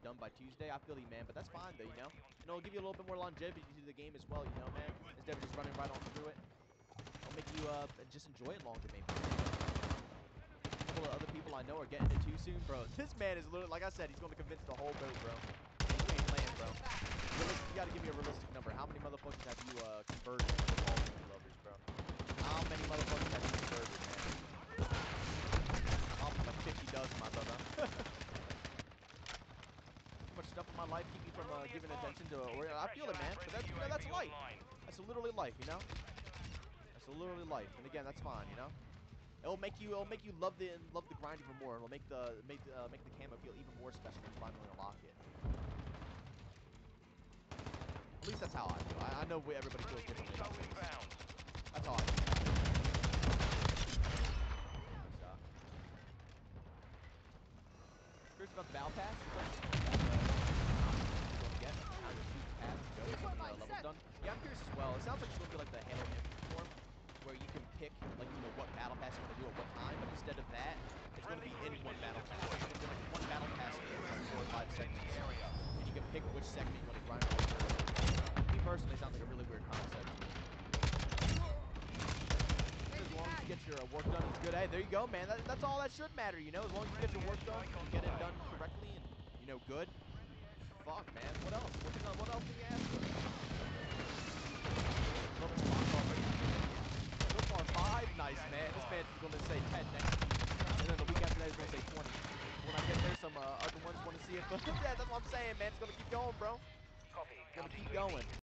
done by Tuesday. I feel you, man, but that's fine, though, you know? And it'll give you a little bit more longevity to the game as well, you know, man? Instead of just running right on through it. It'll make you just enjoy it longer, maybe. A couple of other people I know are getting it too soon. Bro, this man is literally, like I said, he's going to convince the whole boat, bro. You ain't playing, bro. You got to give me a realistic number. How many motherfuckers have you converted to Call of Duty lovers, bro? How many motherfuckers have you converted, man? Like 50 dozen, my brother. Too much stuff in my life keep me from giving attention to it. I feel it, man. But that's, you know, that's life. That's literally life, you know? That's literally life. And again, that's fine, you know? It'll make you love the grind even more. It'll make the camo feel even more special when you finally unlock it. At least that's how I feel. I know everybody feels differently. That's how I feel. Curious about the battle pass. Get how your season pass go levels done. Yeah, I'm curious as well. It sounds like it's going to be like the Halo Infinite form, where you can pick, like, you know, what battle pass you want to do at what time, but instead of that, it's going to be in one battle pass. It's going to be like one battle pass for like 4 or 5 segments, and you can pick which segment you want to grind on. Me personally, it sounds like a really weird concept. As long as you get your work done, it's good. Hey, there you go, man. That's all that should matter, you know? As long as you get your work done, you get it done correctly and, you know, good. Fuck, man. What else? What else can you ask for? So far, 5. Nice, man. This man's going to say 10 next week. And then the week after that, he's going to say 20. When I get there, some other ones want to see it. But yeah, that's what I'm saying, man. It's going to keep going, bro. It's going to keep going.